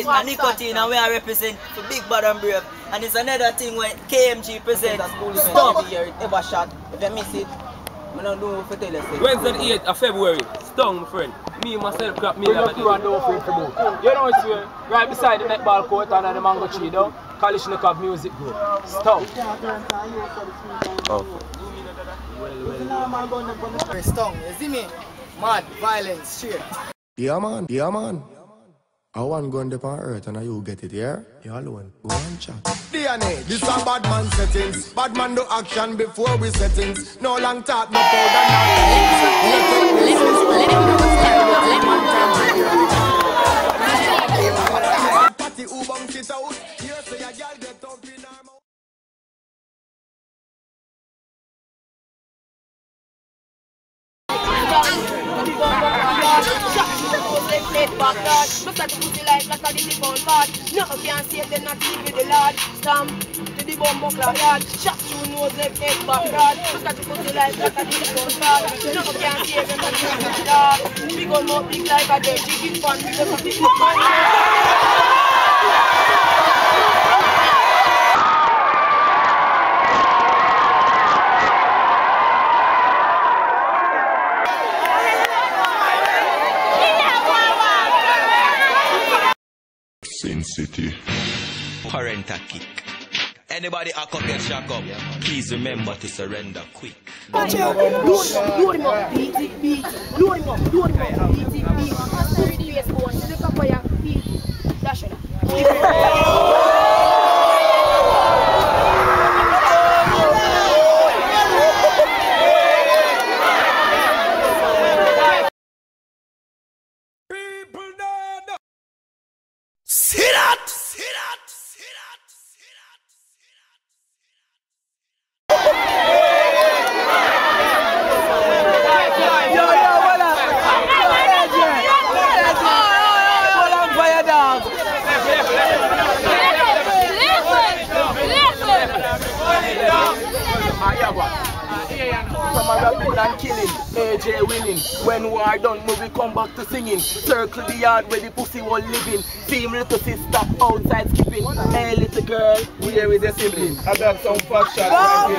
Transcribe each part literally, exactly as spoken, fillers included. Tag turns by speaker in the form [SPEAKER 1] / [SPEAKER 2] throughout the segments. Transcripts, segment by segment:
[SPEAKER 1] a nicotine and we are represent for Big Bad and Brave. And it's another thing when K M G presents. Stop!
[SPEAKER 2] It ever shot. If you miss it, I don't know what to tell you.
[SPEAKER 3] Wednesday the eighth of February, Stung, my friend. Me and myself crap me.
[SPEAKER 4] You know it's where, right beside the netball court under the mango tree though. Kalishnikov Music Group. Stung.
[SPEAKER 2] Oh. Stung, you see me? Mad, violence, straight.
[SPEAKER 5] Yeah man, yeah man. I want gun up on earth and you get it, yeah? You alone. Go and chat. D N A, this a bad man settings. Bad man do action before we settings. No long talk, no powder, no. Party who bounce it out. Here say a girl get up in her mouth.
[SPEAKER 6] Look at the pussy like like a Disney phone card. No one can save them, not even the Lord. Stamp to the bumbo club yard. Shot through nose, left head, back guard. Look at the pussy like like a Disney phone card. No one can save them, not even the Lord. Big on up, big like a dirty chicken pan. Because of the foot man.
[SPEAKER 5] Sin City.
[SPEAKER 7] Parental kick. Anybody a come get shock up, please remember to surrender quick.
[SPEAKER 6] Load him up, beat it, beat it. Load him up, load him up, beat it, beat it. thirty years old, look up for your beat it. Dash it up.
[SPEAKER 7] See that! See that! See that! See that! See that!
[SPEAKER 2] Yo, yo, what up? Hold on for your dog. Some are rapping and killing, A J winning. When war done, movie come back to singing. Circle the yard where the pussy was living. See him little sister outside skipping. Hey little girl, here is your sibling. I got some fat shots.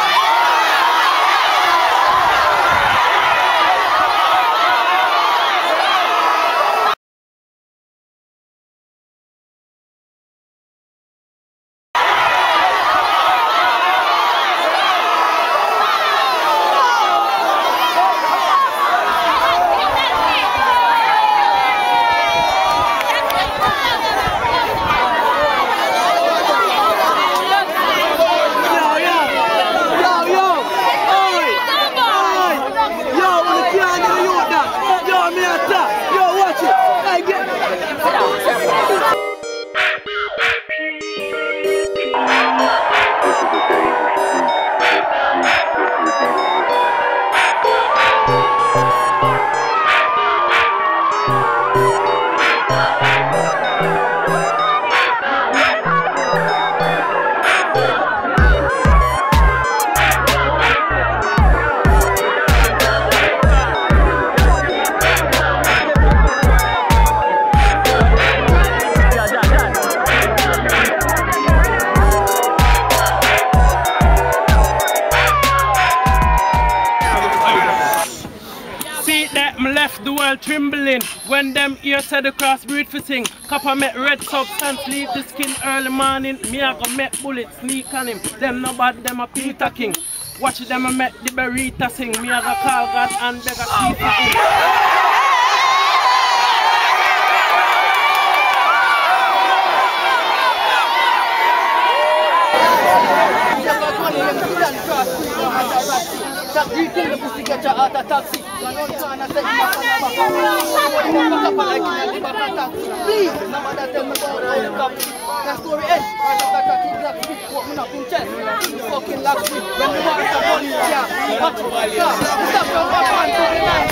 [SPEAKER 4] Trembling when them ears said the crossbreed for sing. Copper met red substance leave the skin early morning. Me a go met bullet sneak on him. Them no bad, them a Peter King. Watch them a met the Berita sing. Me a go call God and beg a keep for him.
[SPEAKER 2] Stop greeting the pussy get your out of taxi. Please, no matter tell me about how you come. That story ends. Right after taking black feet, put me up in chest. Fucking last week, when the war is a police, yeah. Stop, stop your weapon to the line.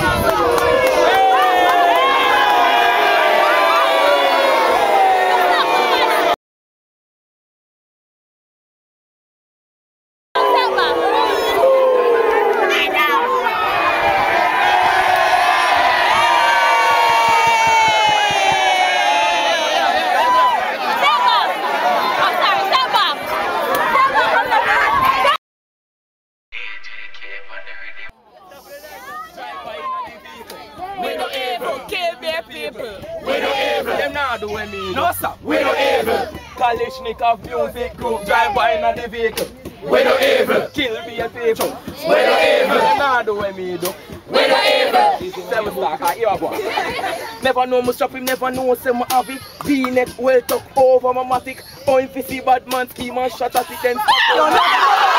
[SPEAKER 2] Kalishnikov music group drive by in the vehicle. We no evil. Kill me a people. We no evil. Them not do what me do. We no evil. Seven star, I hear boy. Never know me strap him, never know say me have it. V-neck well tuck over my matic. Oh, if you see bad man scheme and shot at it then stop.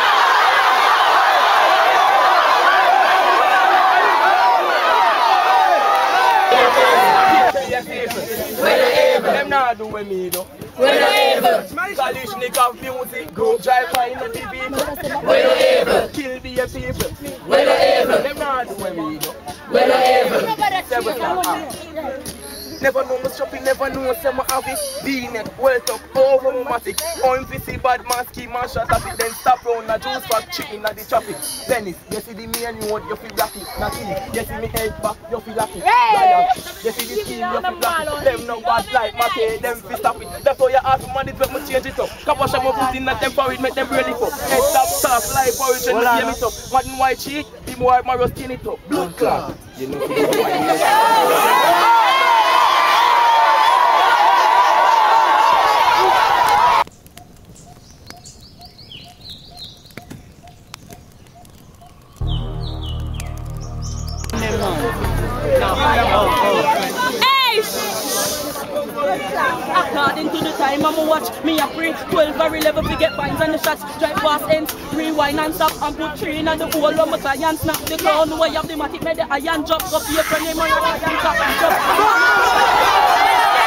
[SPEAKER 2] Them not do what me do. We no evil. Kalishnikov music group drive by in the vehicle. We no evil. Kill the people. We no evil. Them not do what me do. We no evil. Seven star. Never know me shopping, never know say me have it. V-neck, well tuck, over matic. Oh, if you see bad man scheme and shot at it, then stop round the juice for chicken at the traffic. Dennis, you see the me and you want you feel lucky. Not in it, you see me head back, you feel lucky. Hey! You see the scheme, you feel lucky. Them no bad like my pay, them fi stop it. That's why you ask money to me change it up. Couple shot me put in that them for it, make them really fuck. Head stop, soft, like for it, and you hear me up. Modern white cheek, the more my rust skin it up. Blood clot. You know what
[SPEAKER 8] according to the time I'ma watch me a pray twelve or eleven to get binds on the shots. Drive past ends, rewind and stop and put three in the hole of my client. Snap the crown way of the matic, made the iron drop. Go your friend name on your iron top and drop.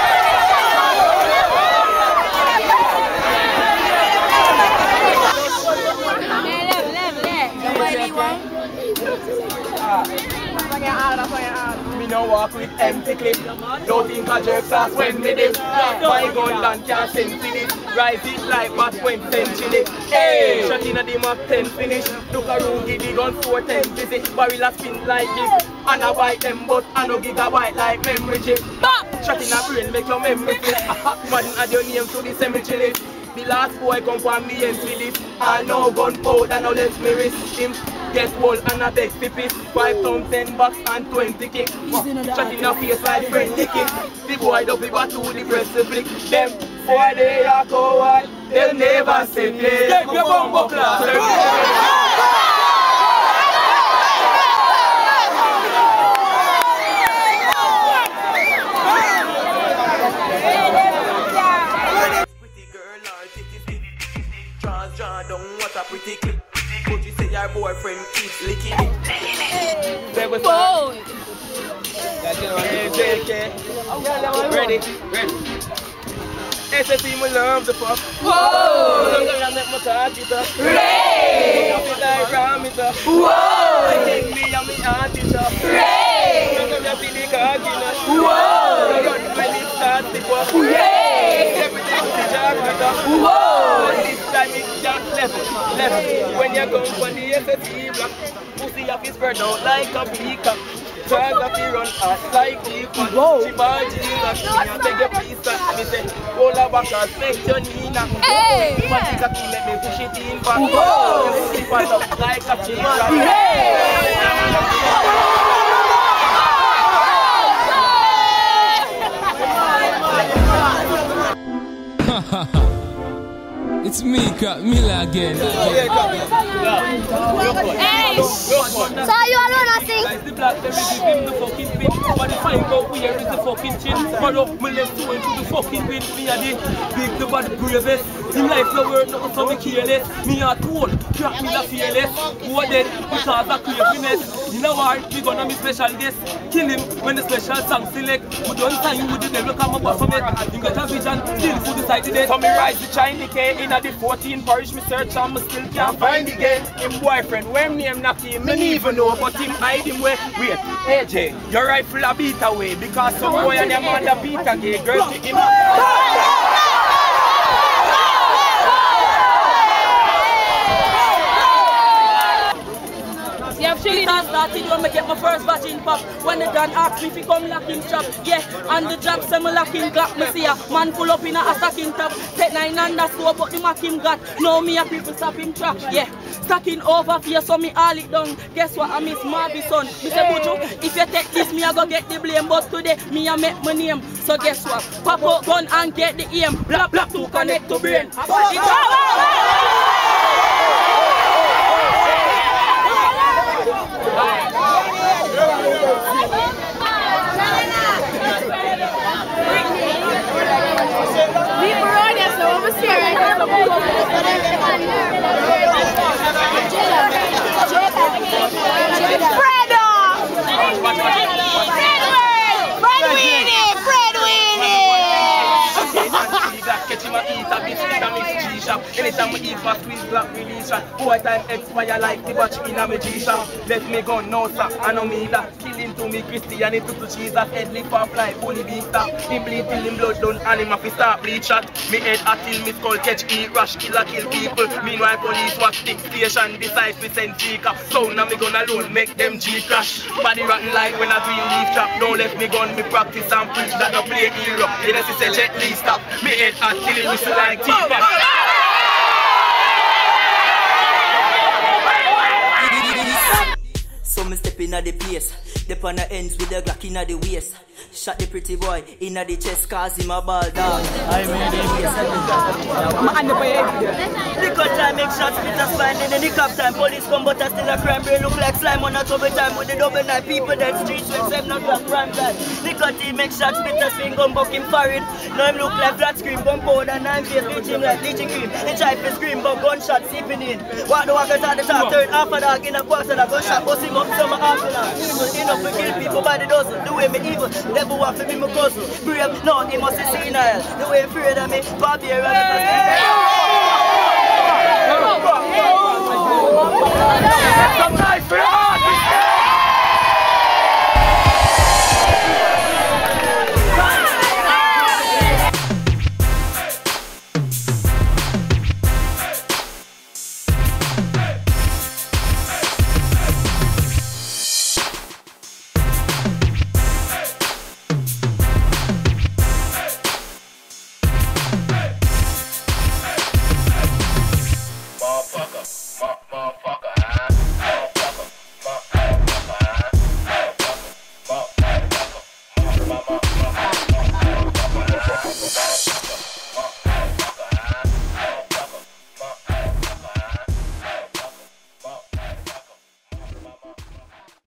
[SPEAKER 2] Me no walk with empty clip. Don't think I jerk fast when me dip. My gun land can't send to this. Rise it like back when century. Hey, shot in a dim of ten finish. Look around, give the gun four ten visit. Barrel a spin like this. And I bite them but I no gigabyte like memory chip. Shot in a brain make your memory fit. Man add your name to the cemetery. The last boy come from me and see this. I know gunpowder, now let me risk him. Get wall and a beg pippies. Five pound, ten bucks and twenty kicks. Shot in a face like friendly kick. The boy don't be back to the press the flick. Them boy they are coward. They'll never say play. Take your bumbo class. Pretty clip, but you say your boyfriend keeps licking it. Baby, boy. Ready, ready. S S C, my love the fuck. Whoa! I'm gonna make my touch it up. Ray! I'm gonna like ram it up. Whoa! I think me and me aunt it up. Ray! I'm gonna see the cocky nut. Whoa! I'm gonna when it starts to go. Ray! Everything's the jacket up. Whoa! This time it's just left, left. When you go for the S S C block, pussy up is spread out like a peacock. Try to run hot like people. She bought Jesus, she take your piece and me say, hold her back and make your knee knock. Hey! But take a key, let me push it in back. Whoa! Slip it up like a chicken.
[SPEAKER 9] It's me, Cat Miller again.
[SPEAKER 10] Hey! So you alone are sing?
[SPEAKER 4] The black them give him the fucking pin. But if I go where is the fucking chin? Follow me left to into the fucking wind. Me a the big the bad bravest. In life the word nothing so me careless. Me a told, crack me the fearless. Who are dead because of craziness. In a war, we gonna be special guest. Kill him when the special song select. We don't time with the devil come up from it. You got a vision, still for the side of it. So me rise the China K in the fourteen parish. Me search and me still can't find the game. Him boyfriend, when name knock him, me even know, but him hide him way. Wait, A J, your rifle a beat away because some boy and your mother beat a gay girl pick him up.
[SPEAKER 8] Yeah, chilling and started when I get my first batch in pop. When the done ask me if he come lock in shop. Yeah, and the job say me lock in Glock. Me see a man pull up in a stacking top. Take nine and that's what but the mac him got. Know me a people stop him track. Yeah, Stacking over for so me all it down. Guess what? I miss Marvy son. Me say Buju, if you take this, me I go get the blame. But today, me I make my name. So guess what? Pop up gun and get the aim. Black black to connect to brain.
[SPEAKER 6] Fredo! Fred Winnie! Fred Winnie!
[SPEAKER 2] Catch him a eat a biscuit and mix G-shop. Anytime we eat fast, squeeze black release shot. Boy time expire like the watch in a me G-shop. Let me go, no sir, I know me that. Kill him to me Christianity to Jesus. Head lift off like bully bean stop. Him bleed till him blood done and him a fi start bleed shot. Me head hot till me skull catch eat rush. Killer kill people. Meanwhile police watch stick station. Decide we send seeker. So now me gun alone make them G crash. Body rotten like when I green leaf chop. Don't let me gun me practice and preach that no play hero. You know say gently stop. Me head hot till it whistle like T-Pack.
[SPEAKER 1] So me step inna the place. Dep on the ends with the Glock inna the waist. Shot the pretty boy inna the chest cause him a ball dog. I made him yes I the cut time make shots with a spine in the nick up time. Police come but I still a crime brain look like slime on a trouble time with the double knife. People dead streets when them not black crime guy. The cut he make shots with a swing gun buck him forehead. Now him look like flat screen gun powder and I'm face beat him like D J cream. He try to scream but gunshot seeping in. Walk the walkers at the top turn half a dog in a quarter that gunshot bust him up summer after that. Evil enough to kill people by the dozen. The way me evil. Devil want to be my cousin. Brave, no, he must be senile. The way afraid of me, Bobby,